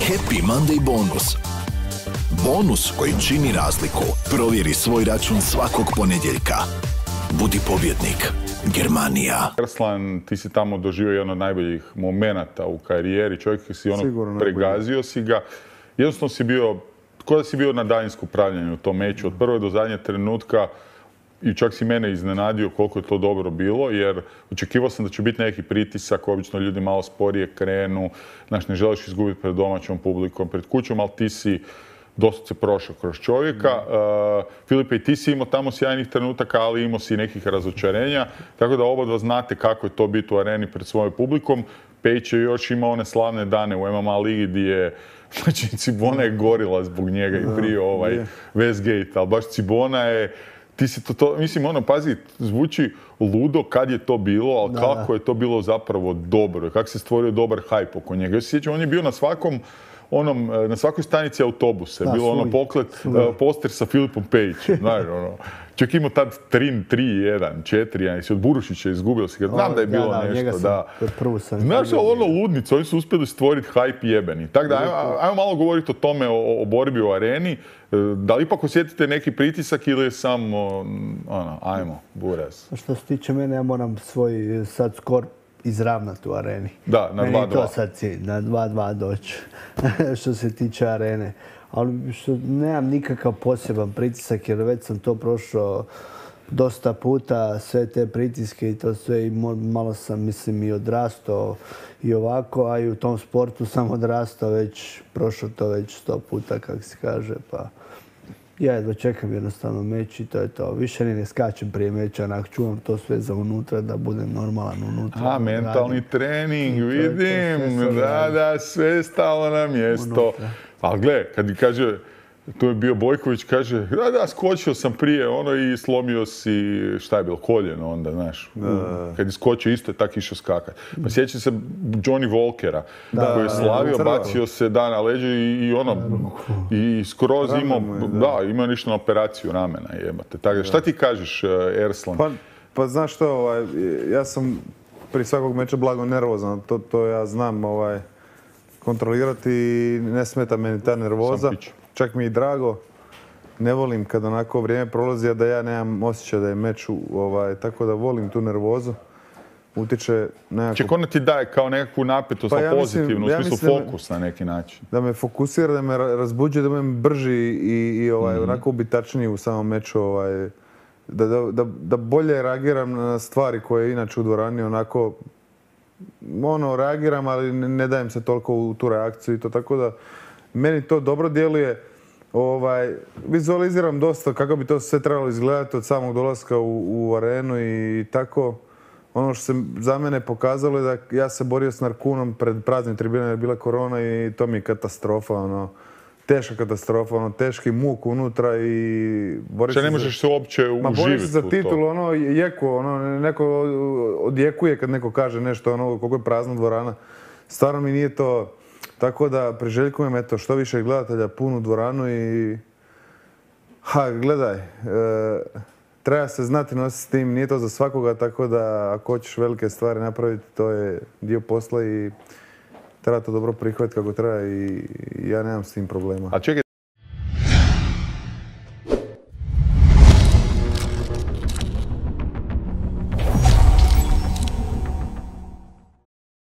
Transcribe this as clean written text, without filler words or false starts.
Happy Monday bonus. Bonus koji čini razliku. Provjeri svoj račun svakog ponedjeljka. Budi pobjednik. Germanija. Arslan, ti si tamo doživio jedan od najboljih momenata u karijeri. Čovjek si Sigurno pregazio si ga. Jednostavno si bio, ko da si bio na daljinsko upravljanje u tom meču. Od prve do zadnje trenutka i čak si mene iznenadio koliko je to dobro bilo, jer očekivao sam da će biti neki pritisak, obično ljudi malo sporije krenu, znaš, ne želiš izgubiti pred domaćom publikom, pred kućom, ali ti si dosta se prošao kroz čovjeka. Filipe, i ti si imao tamo sjajnih trenutaka, ali imao si i nekih razočarenja, tako da oba dva znate kako je to biti u areni pred svojom publikom. Pejić je još imao one slavne dane u MMA ligi gdje je, znači, Cibona je gorila zbog njega i prije Westgate, ali baš Cibona je. Ti si to, mislim, pazi, zvuči ludo kad je to bilo, ali kako je to bilo zapravo dobro, kako se stvorio dobar hajp oko njega. Ja se sjećam, on je bio na svakoj stanici autobuse, bilo poster sa Filipom Pejićem, znaš, čak imao tad 3-1, 4-1, si od Burušića izgubio si ga, znam da je bilo nešto, da. Znaš, ludnicu, oni su uspjeli stvoriti hajp jebeni. Tako da, ajmo malo govoriti o tome, o borbi u areni. Da li ipak osjetite neki pritisak ili je samo, ajmo, buraz? Što se tiče mene, ja moram svoj sad skor izravnati u areni. Da, na 2-2. Meni to sad cilj, na 2-2 doći, što se tiče arene. Ali nemam nikakav poseban pritisak, jer već sam to prošao dosta puta, sve te pritiske i to sve, i malo sam, mislim, i odrastao i ovako, a i u tom sportu sam odrastao već, prošao to već 100 puta, kako se kaže, pa ja jedva čekam jednostavno meč i to je to. Više ne skačem prije meča, onak čuvam to sve za unutra, da budem normalan unutra. Mentalni trening, vidim, da, sve stalo na mjesto. Ali gle, kad kaže, tu je bio Bojković, kaže, da, skočio sam prije i slomio si, šta je bilo, koljeno onda, znaš. Kad je skočio isto je tak išao skakat. Pa sjeća se Johnny Walkera, koji je slavio, bacio se na leđe i skroz imao ništa na operaciju ramena, jebate. Tako, šta ti kažeš, Erslan? Pa znaš što, ja sam prije svakog meča blago nervozan, to ja znam kontrolirati i ne smeta meni ta nervoza. Čak mi je drago. Ne volim kad onako vrijeme prolazi, a da ja nemam osjećaj da je meč tako da volim tu nervozu. Utiče nekako... Ček, ona ti daje kao nekakvu napetost, pozitivnu, u smislu fokus na neki način. Da me fokusira, da me razbuđuje, da me brži i onako ubitačniji u samom meču. Da bolje reagiram na stvari koje inače u dvorani onako... reagiram, ali ne dajem se toliko u tu reakciju i to, tako da meni to dobro djeluje. Vizualiziram dosta kako bi to sve trebalo izgledati od samog dolaska u arenu i tako. Ono što se za mene pokazalo je da ja se borio s Narkunom pred praznim tribinama jer je bila korona i to mi je katastrofa, teška katastrofa, teški muk unutra i bori se... Ne možeš se uopće uživiti u to. Bori se za titulu, jeku, neko odjekuje kad neko kaže nešto, koliko je prazna dvorana. Stvarno mi nije to... Tako da priželjkujem, eto, što više gledatelja, punu dvoranu i... Gledaj, treba se znati nositi s tim, nije to za svakoga, tako da ako hoćeš velike stvari napraviti, to je dio posla i treba to dobro prihvatiti kako treba i ja nemam s tim problema.